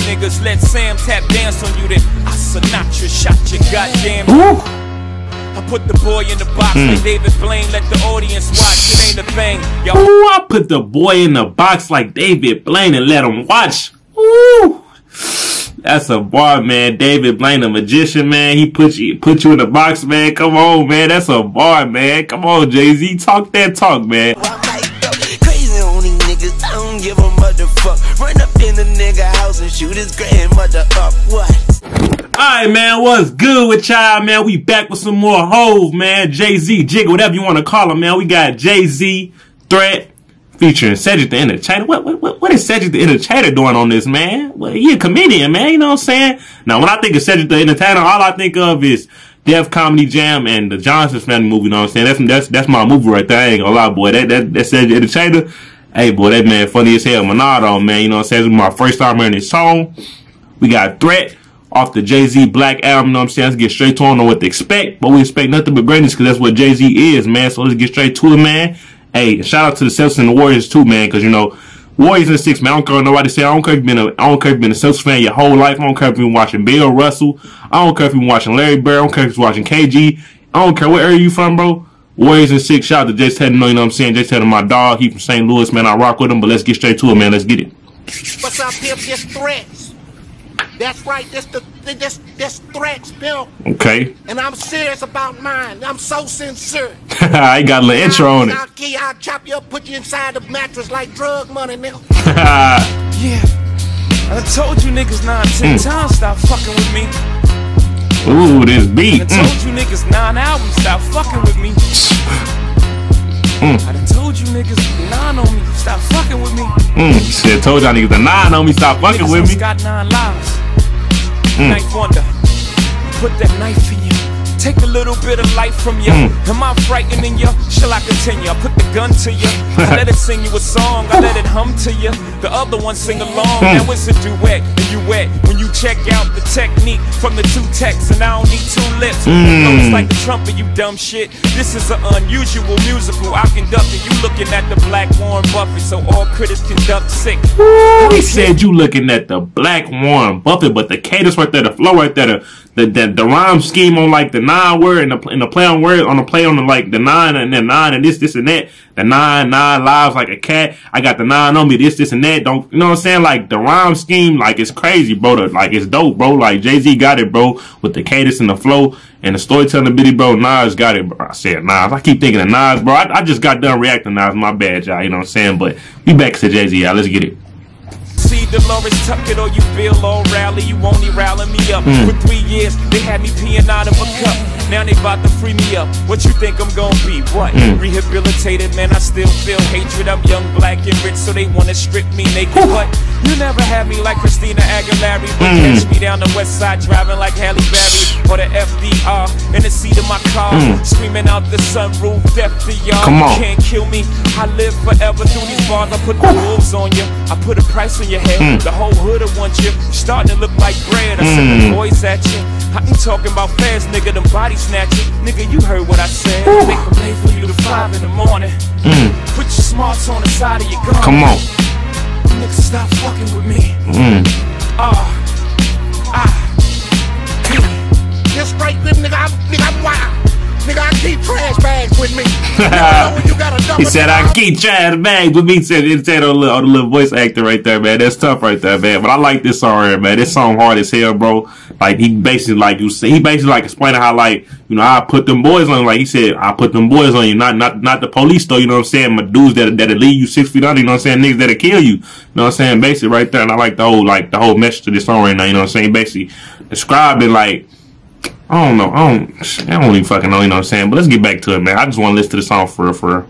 niggas, let Sam tap dance on you, then I Sinatra shot your goddamn. I put the boy in the box like David Blaine, let the audience watch, it ain't a thing, yo. Ooh, I put the boy in the box like David Blaine and let him watch. Ooh. That's a bar, man. David Blaine, the magician, man. He put you in the box, man. Come on, man. That's a bar, man. Come on, Jay-Z. Talk that talk, man. Crazy on these niggas. I don't give a motherfucker. Run up in the nigga house and shoot his grandmother up. What? Alright, man. What's good with y'all, man? We back with some more Hove, man. Jay-Z, Jigga, whatever you want to call him, man. We got Jay-Z, Threat, featuring Cedric the Entertainer. What is Cedric the Entertainer doing on this, man? Well, he a comedian, man. You know what I'm saying? Now, when I think of Cedric the Entertainer, all I think of is Def Comedy Jam and the Johnson Family movie. You know what I'm saying? That's my movie right there. I ain't gonna lie, boy. That Cedric the Entertainer. Hey, boy, that man funny as hell. Monado, man. You know what I'm saying? This is my first time hearing this song. We got Threat off the Jay-Z Black album. You know what I'm saying? Let's get straight to it. I don't know what to expect, but we expect nothing but greatness because that's what Jay-Z is, man. So let's get straight to it, man. Hey, shout out to the Celtics and the Warriors too, man, because you know, Warriors and Six, man. I don't care what nobody say. I don't care if you've been a Celtics fan your whole life. I don't care if you've been watching Bill Russell. I don't care if you've been watching Larry Bird. I don't care if you're watching KG. I don't care what area you from, bro. Warriors and Six. Shout out to Jay Tatum. You know what I'm saying? Jay Tatum, my dog. He from St. Louis, man. I rock with him, but let's get straight to it, man. Let's get it. What's up, Pimp? This Threats. That's right. This Threats, Pimp. Okay. And I'm serious about mine. I'm so sincere. I got a little intro on it. I'll chop you up, put you inside the mattress like drug money, nigga. Yeah. I told you niggas 9, 10 times stop fucking with me. Ooh, this beat. I told you niggas 9 albums stop fucking with me. I done told you niggas 9 on me, stop fucking with me. Shit, told y'all niggas the 9 on me, stop fucking with me. Got 9 lives. Knife wonder. Put that knife in you. Take a little bit of life from you. Am I frightening you? Shall I continue? I put the gun to you. I let it sing you a song. I let it hum to you. The other one sing along. Now it's a duet and you wet. When you check out the technique from the 2 texts, and I don't need 2 lips. It's like the trumpet, you dumb shit. This is an unusual musical I conducted. You looking at the Black Warren Buffett, so all critics conduct sick. He said you looking at the Black Warren Buffett, but the cadence right there, the flow right there, the rhyme scheme on like the 9 word and the play on word on the play on the like the 9 and then 9 and this and that. The 9 lives like a cat. I got the 9 on me. This and that. Don't you know what I'm saying? Like the rhyme scheme, like it's crazy, bro. Like it's dope, bro. Like Jay-Z got it, bro, with the cadence and the flow and the storytelling ability, bro. Nas got it, bro. I said Nas. I keep thinking of Nas, bro. I just got done reacting to Nas. My bad, y'all. You know what I'm saying? But we back to Jay-Z, y'all. Let's get it. See Dolores Tuckett or you Bill O'Reilly, you only rallying me up. For 3 years, they had me peeing out of a cup. Now they about to free me up. What you think I'm gonna be? What? Rehabilitated, man, I still feel hatred. I'm young, black, and rich, so they wanna strip me naked. But you never had me like Christina Aguilera. But catch me down the west side driving like Halle Berry. Or the FDR in the seat of my car. Screaming out the sunroof, death to y'all. You can't kill me. I live forever through these bars. I put the wolves on you. I put a price on your head. The whole hood will want you. You're starting to look like bread. I send the boys at you. I ain't talking about fast, nigga, them body snatching. Nigga, you heard what I said. Make them late for you to 5 in the morning. Put your smarts on the side of your gun. Come on. Nigga, stop fucking with me. This straight grip, nigga, I'm wild. Nigga, I keep trash bags with me. You got a he said, I keep trash bags with me. He said the little voice actor right there, man. That's tough right there, man. But I like this song here, man. This song hard as hell, bro. Like, he basically, like you say, explaining how, like, you know, I put them boys on you. Like he said, I put them boys on you. Not the police, though, you know what I'm saying? But dudes that'll leave you 6 feet under, you know what I'm saying? Niggas that'll kill you. You know what I'm saying? Basically, right there. And I like the whole message to this song right now, you know what I'm saying? Basically, describing, like, I don't know. I don't even fucking know, you know what I'm saying? But let's get back to it, man. I just want to listen to the song for real.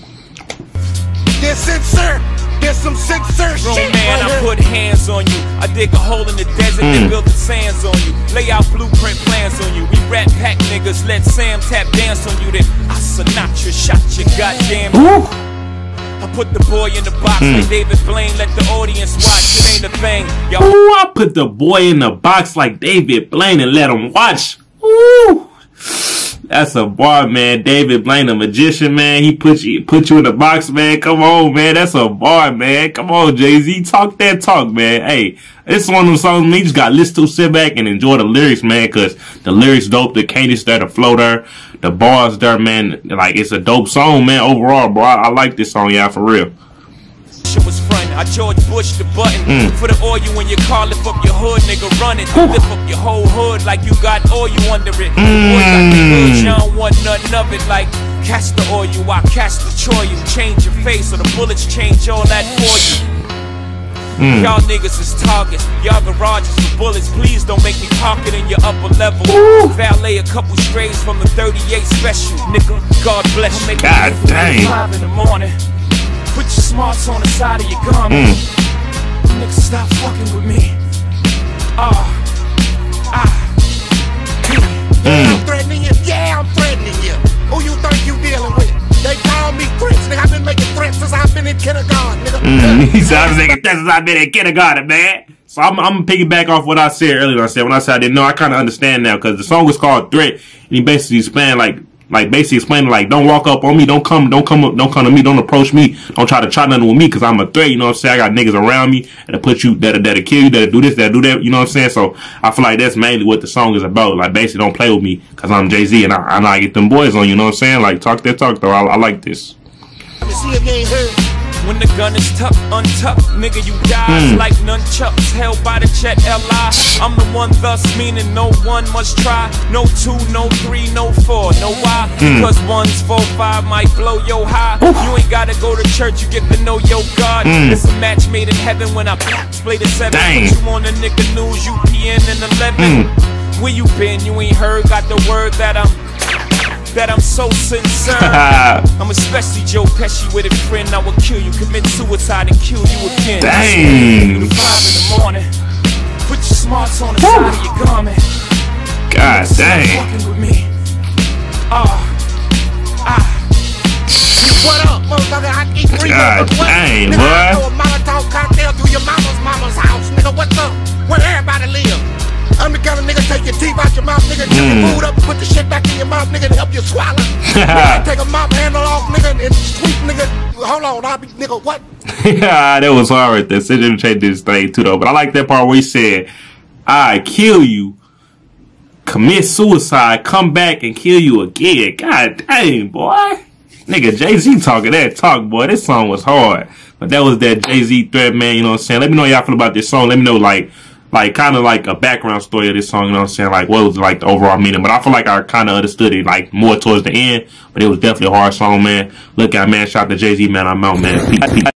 This sincere. There's some sincere shit. Man, I put hands on you. I dig a hole in the desert and build the sands on you. Lay out blueprint plans on you. We rat pack niggas, let Sam tap dance on you. Then I Sinatra shot your goddamn. I put the boy in the box like David Blaine, let the audience watch. It ain't a thing, yo. Ooh, I put the boy in the box like David Blaine and let him watch. Ooh. That's a bar, man. David Blaine, the magician, man. He put you in the box, man. Come on, man. That's a bar, man. Come on, Jay-Z. Talk that talk, man. Hey, this is one of them songs, man. You just got to listen to, sit back and enjoy the lyrics, man, because the lyrics dope. The cadence there, the flow there, the bars there, man. Like, it's a dope song, man. Overall, bro. I like this song, y'all, for real. Shit was frontin', I George Bush the button for the oil in your car, lift up your hood, nigga, run it. Lift up your whole hood like you got oil under it. Boy got the goods, you don't want nothing of it. Like, catch the oil, I catch the troy. You change your face or the bullets change all that for you. Y'all niggas is targets, y'all garages for bullets. Please don't make me park it in your upper level. Valet a couple strays from the 38 special, nigga. God bless you. God dang. 5 in the morning. Put your smarts on the side of your garment. Nigga, stop fucking with me. I'm threatening you. Yeah, I'm threatening you. Who you think you dealing with? They call me threats, nigga. I've been making threats since I've been in kindergarten, nigga. He said I've been making threats since I've been in kindergarten, man. So I'm gonna piggyback off what I said earlier. When I said I didn't know, I kind of understand now because the song was called "Threat," and he basically explained basically explaining like, don't walk up on me, don't come to me, don't approach me, don't try to try nothing with me because I'm a threat. You know what I'm saying? I got niggas around me that'll put you, that'll kill you, that'll do this, that'll do that. You know what I'm saying? So I feel like that's mainly what the song is about. Like, basically, don't play with me because I'm Jay-Z and I know I get them boys on. You know what I'm saying? Like, talk that talk though. I like this. Let me see if you ain't heard. When the gun is tucked, untucked, nigga, you die like nunchucks held by the Jet Li. I'm the one, thus meaning no one must try. No 2, no 3, no 4, no why? Because 1's 4, 5 might blow your high. You ain't gotta go to church, you get to know your God. It's a match made in heaven when I play the 7. Dang. Put you on the nigga news, you PN in 11. Where you been? You ain't heard? Got the word that I'm so sincere. I'm especially Joe Pesci with a friend. I will kill you, commit suicide and kill you again. Dang. 5 in the morning. Put your smarts on the side of your garment. God dang. Fucking with me. What up, motherfucker? I keep reading. God dang, nigga, boy. I throw a Molotov cocktail through your mama's house. Nigga, what's up? Where everybody live? I'm the kind of nigga take your teeth out your mouth, nigga, chew your food up, put the shit back in your mouth, nigga, to help you swallow. Nigga, take a mop handle off, nigga, and sweep, nigga. Hold on, I'll be, nigga, what? Yeah, that was hard right there. Cedric changed this thing too though. But I like that part where he said, I kill you, commit suicide, come back and kill you again. God dang, boy. Nigga, Jay-Z talking that talk, boy. This song was hard. But that was that Jay-Z threat, man, you know what I'm saying? Let me know how y'all feel about this song. Let me know, like kind of like a background story of this song, you know what I'm saying? Like, what was like the overall meaning? But I feel like I kind of understood it like more towards the end. But it was definitely a hard song, man. Look at, man, shout out to Jay-Z, man. I'm out, man.